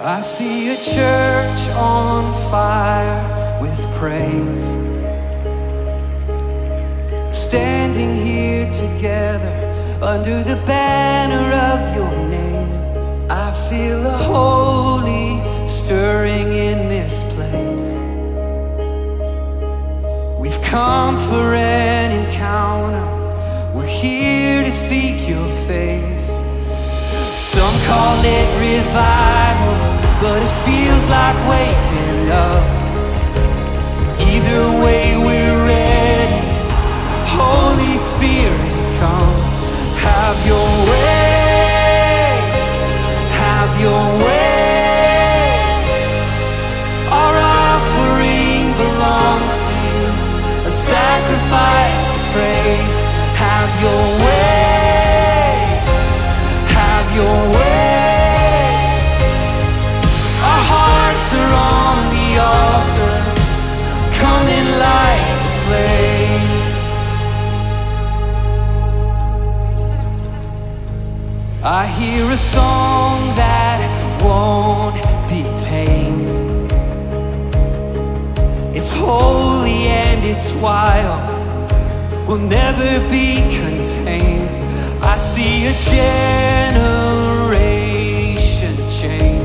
I see a church on fire with praise, standing here together under the banner of your name. I feel the holy stirring in this place. We've come for an encounter, we're here to seek your face. Some call it revival, but it feels like waking up. Either way we're ready. Holy Spirit, come. Have your way. Have your way. Our offering belongs to you, a sacrifice of praise. Have your way. Have your way. Our hearts are on the altar, coming like a flame. I hear a song that won't be tamed. It's holy and it's wild, will never be contained. I see a generation change.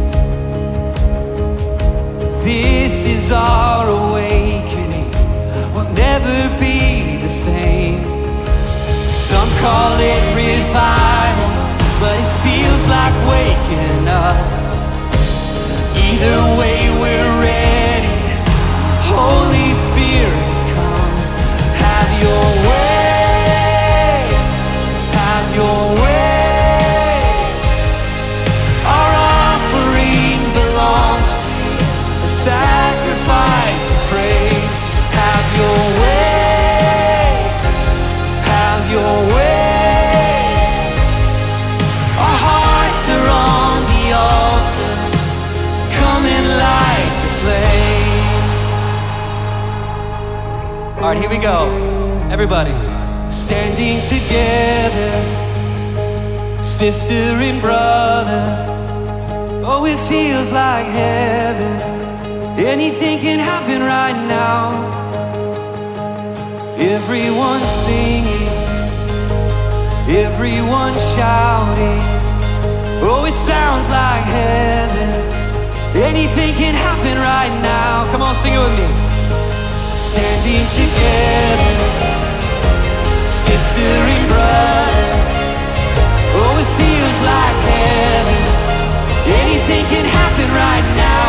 This is our awakening, we'll never be the same. Some call it revival, but it feels like waking up. Either way we're ready. Holy Spirit, come. Have your way. Have your way. Our offering belongs to you, a sacrifice of praise. Have your way. Have your way. Our hearts are on the altar, coming like a flame. All right, here we go. Everybody, standing together, sister and brother. Oh, it feels like heaven. Anything can happen right now. Everyone singing, everyone shouting. Oh, it sounds like heaven. Anything can happen right now. Come on, sing it with me. Standing together, sister and brother. Oh, it feels like heaven. Anything can happen right now.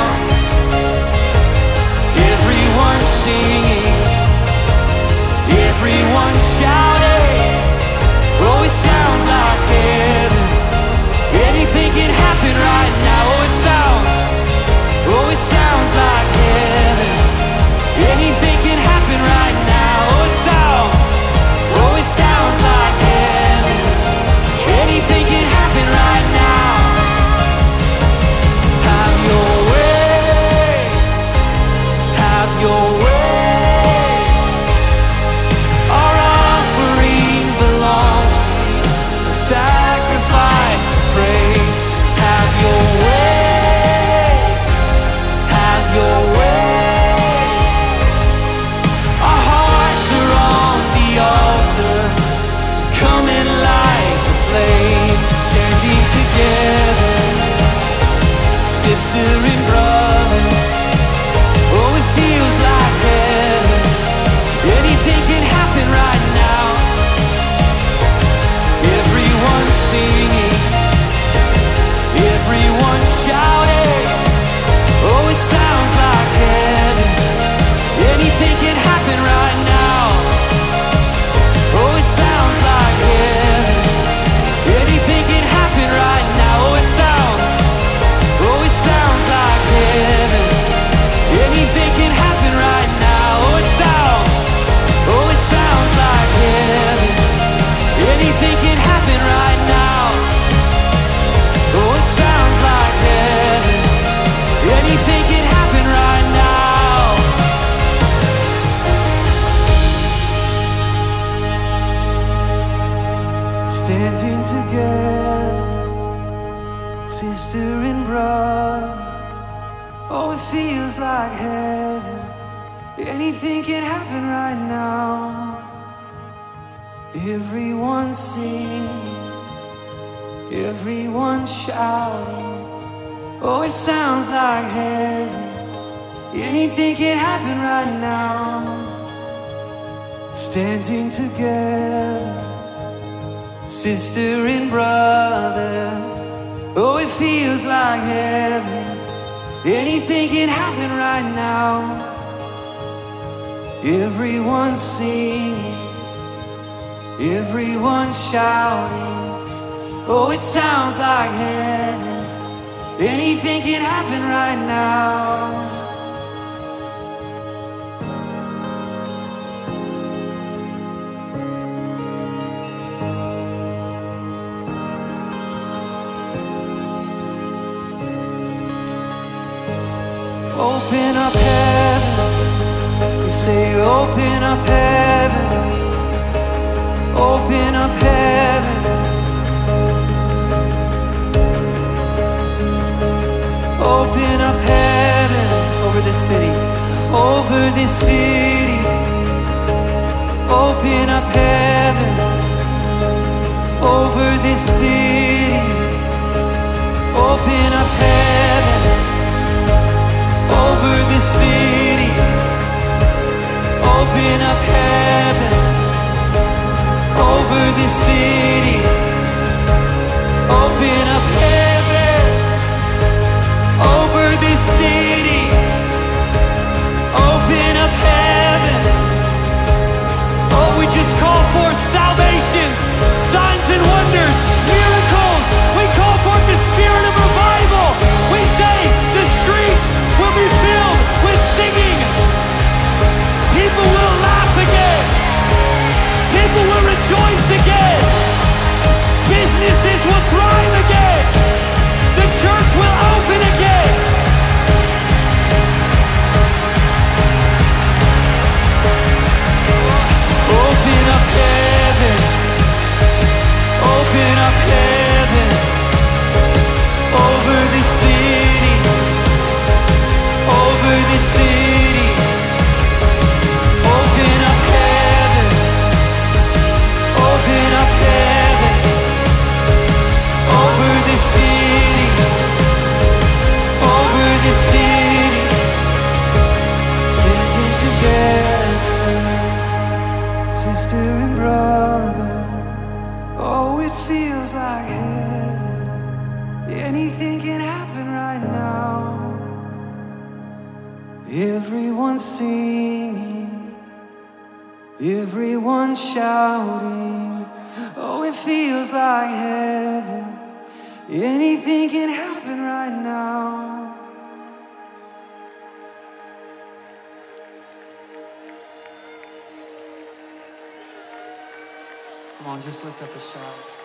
Everyone singing, everyone shouting. Oh, it sounds like heaven. Anything can happen right now. Oh, it sounds like heaven. Anything can happen right now. Oh, it sounds like heaven. Anything can happen right now. Have your way. Have your way. Our offering belongs to you, a sacrifice of praise. Have your way. Have your way. Our hearts are on the altar, coming like a flame. Standing together, sister and brother. Oh, it feels like heaven. Anything can happen right now. Everyone singing, everyone shouting. Oh, it sounds like heaven. Anything can happen right now. Oh, it sounds like heaven. Anything can happen right now. Oh, it sounds like heaven. Anything can happen right now. Oh, it sounds like heaven. Anything can happen right now. Oh, it sounds like heaven. Anything can happen right now. Standing together, sister and brother. Oh, it feels like heaven. Anything can happen right now. Everyone singing, everyone shouting. Oh, it sounds like heaven. Anything can happen right now. Standing together, sister and brother. Oh, it feels like heaven. Anything can happen right now. Everyone singing, everyone shouting. Oh, it sounds like heaven. Anything can happen right now. Open up heaven. We say open up heaven. Open up heaven. Open up heaven over this city. Over this city. Open up heaven over this city. Open up heaven over this city. Open up heaven over this city. Open up heaven over this city. Open up heaven. Oh, we just call forth salvations, signs and wonders, miracles. We call forth the spirit of revival. We say the streets will be filled with singing. People will laugh again. People will rejoice again. Businesses will thrive again. The church will open again. Open up heaven. Open up heaven over this city. Over this city. Open up heaven. Open up heaven over this city. Over this city. Standing together, sister and brother. Oh, it feels like heaven. Anything can happen right now. Everyone singing, everyone shouting. Oh, it feels like heaven. Anything can happen right now. Come on, just lift up a shout.